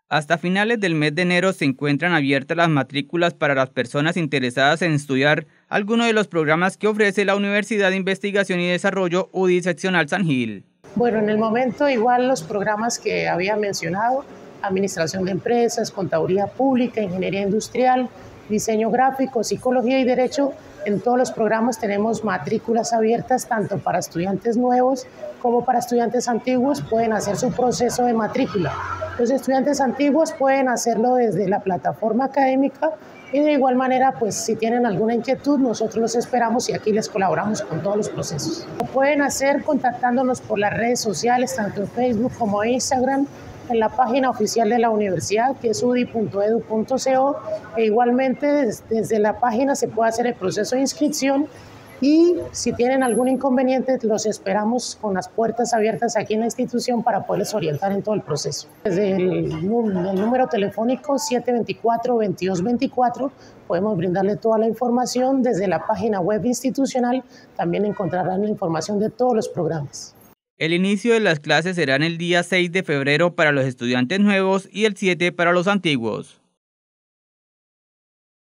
Hasta finales del mes de enero se encuentran abiertas las matrículas para las personas interesadas en estudiar alguno de los programas que ofrece la Universidad de Investigación y Desarrollo UDI Seccional San Gil. Bueno, en el momento igual los programas que había mencionado, Administración de Empresas, Contaduría Pública, Ingeniería Industrial, Diseño Gráfico, Psicología y Derecho, en todos los programas tenemos matrículas abiertas tanto para estudiantes nuevos como para estudiantes antiguos, pueden hacer su proceso de matrícula. Los estudiantes antiguos pueden hacerlo desde la plataforma académica y de igual manera, pues si tienen alguna inquietud, nosotros los esperamos y aquí les colaboramos con todos los procesos. Lo pueden hacer contactándonos por las redes sociales, tanto en Facebook como en Instagram, en la página oficial de la universidad, que es udi.edu.co, e igualmente desde la página se puede hacer el proceso de inscripción y si tienen algún inconveniente los esperamos con las puertas abiertas aquí en la institución para poderles orientar en todo el proceso. Desde el número telefónico 724-2224 podemos brindarle toda la información. Desde la página web institucional también encontrarán la información de todos los programas. El inicio de las clases será el día 6 de febrero para los estudiantes nuevos y el 7 para los antiguos.